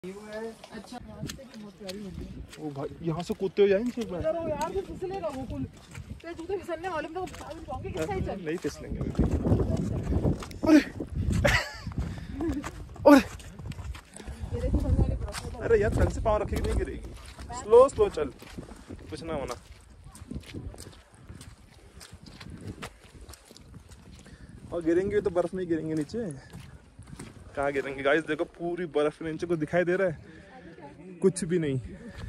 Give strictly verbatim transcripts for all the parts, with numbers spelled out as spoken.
अच्छा ओ भाई यहाँ से कूदते हो जाए नीचे पर यार तो फिसलेगा वो पुल तेरे जूते फिसलने वाले में तो पागल होंगे किस साइड चल नहीं फिसलेंगे। अरे अरे तेरे फिसलने वाले प्रॉब्लम अरे यार ढंग से पाँव रखे नहीं गिरेगी। स्लो स्लो चल कुछ ना होना। और गिरेंगे तो बर्फ में गिरेंगे नीचे। कहाँ गिरेंगे गाइस? देखो पूरी बर्फ नीचे को दिखाई दे रहा है, कुछ भी नहीं।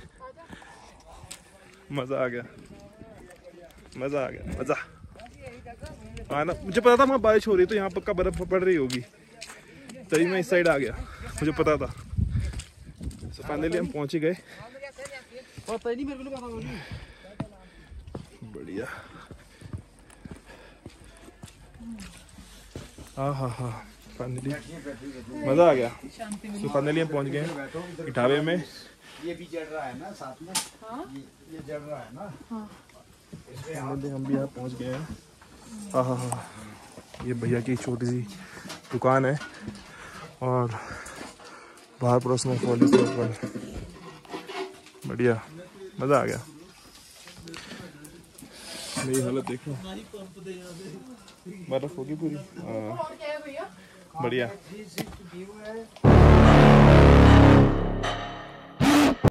मजा आ गया, मजा आ गया, मजा आना। मुझे पता था वहाँ बारिश हो रही तो यहाँ पक्का बर्फ पड़ रही होगी, तभी मैं इस साइड आ गया, मुझे पता था। तो फाइनली हम पहुंच ही गए। बढ़िया। हाँ हाँ हाँ फाइनली मजा आ गया। तो फाइनली हम पहुंच गए ढाबे में। ये भी जड़ रहा है ना साथ में। हाँ? ये, ये जड़ रहा है ना। हाँ। फाइनली हम भी यहाँ पहुंच गए हैं। हाँ हाँ हाँ ये भैया की छोटी सी दुकान है और बाहर पूरा स्नोफॉल से ऊपर। बढ़िया मजा आ गया। मेरी हालत देखो, बर्फ होगी पूरी। हाँ बढ़िया।